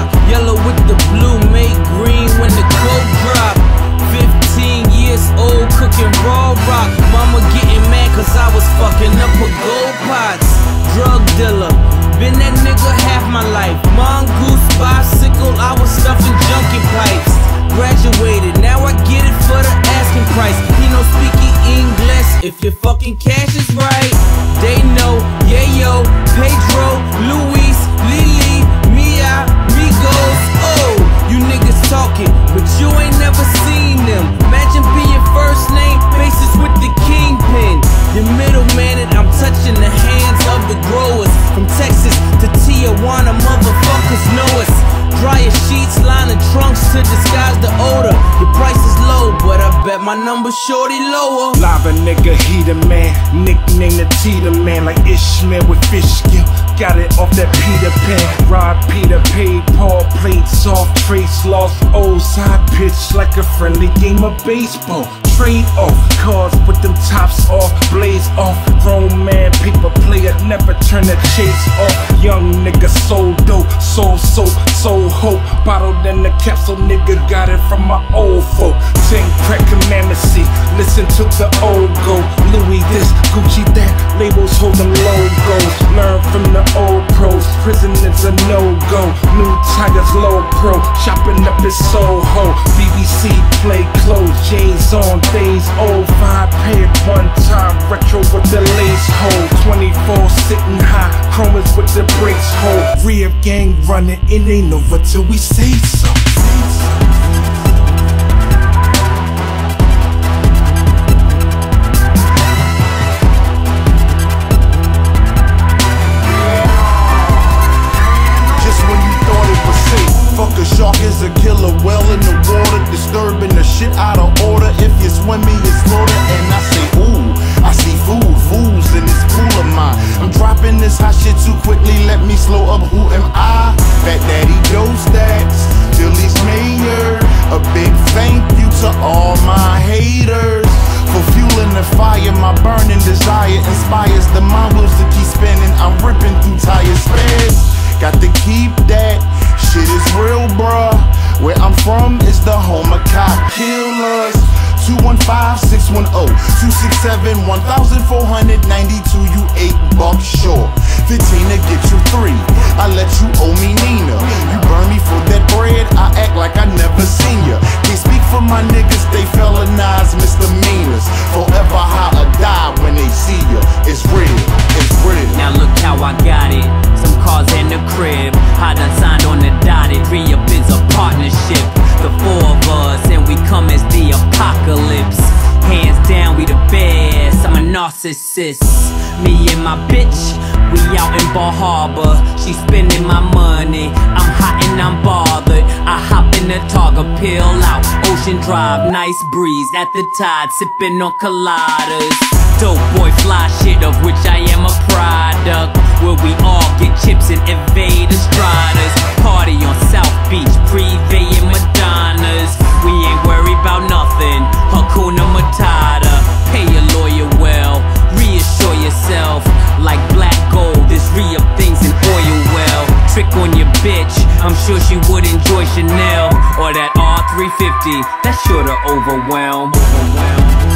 rock. Yellow with the blue, make green when the cold drop. 15 years old, cooking raw rock. Mama getting mad cause I was fucking up her gold pots. Drug dealer, been that nigga half my life. Mongoose, bicycle, I was stuffing junkie pipes. Graduated, now I get it for the asking price. He no speaking English, if your fucking cash is right. They know, yeah yo, Pedro, Luis, Lily, Mia, Migos. Oh, you niggas talking, but you ain't never seen them. Imagine being first name basis with the kingpin. The middleman and I'm touching the hands of the growers. From Texas to Tijuana, motherfuckers know us. Dryer sheets, lining trunks to disguise the odor. Your price is low, but I bet my number's shorty lower. Lava nigga, he the man. Nickname the Teeter man, like Ishmael with fish skill. Got it off that Peter Pan. Rod Peter paid, Paul played soft, trace lost, old side pitch like a friendly game of baseball. Trade off, cars with them tops off, blaze off. Grown man, paper player, never turn the chase off. Young nigga, soul dope, soul soap, soul hope. Bottled in the capsule, nigga, got it from my old folk. 10 crack commandments, listen to the old go. Louis this, Gucci that, labels hold them logos. Learn from the old pros, prison is a no-go. New tires, low pro, chopping up his Soho. BBC play clothes, J's on, days old. 5 paid one time, retro with the lace hole. 24 sitting high, chromas with the brakes hold. Rear gang running, it ain't over till we say so. Fuck a shark is a killer well in the water, disturbing the shit out of order. If you swim me, it's slaughter. And I say, ooh, I see food, fools in this pool of mine. I'm dropping this hot shit too quickly, let me slow up, who am I? Fat Daddy Joe Stacks, Philly's mayor. A big thank you to all my haters for fueling the fire. My burning desire inspires the mind wheels to keep spinning. I'm ripping through tire spares. Got to keep that. Shit is real, bruh. Where I'm from is the home of cop killers. 215-610-267-1492. You 8 bucks short. 15 to get you 3. I let you owe me Nina. You burn me for that bread. I act like I never seen ya. Can't speak for my niggas. They felonize misdemeanors. Forever high or die when they see ya. It's real. It's real. Now look how I got it. Some cars in the crib. I done signed on the dotted. Re-up is a partnership. The 4 of us and we come as the apocalypse. Hands down, we the best. I'm a narcissist. Me and my bitch, we out in Bar Harbor. She spending my money. I'm hot and I'm bothered. I hop in the Targa, peel out Ocean Drive, nice breeze at the tide, sipping on coladas. Dope boy fly shit, of which I am a product. Where we all get chips and evade the striders. Party on South Beach, Privé and Madonnas. We ain't worried about nothing. Hakuna Matata. Pay your lawyer well. Reassure yourself. Like black gold, this re-up things in oil well. Trick on your bitch, I'm sure she would enjoy Chanel. Or that R350, that's sure to overwhelm.